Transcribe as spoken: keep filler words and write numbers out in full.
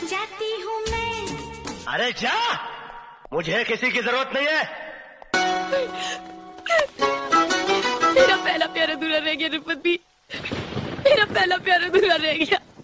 जाती हूँ मैं। अरे जा, मुझे किसी की जरूरत नहीं है। मेरा पहला प्यार अधूरा रह गया रिफत भी, मेरा पहला प्यार अधूरा रह गया।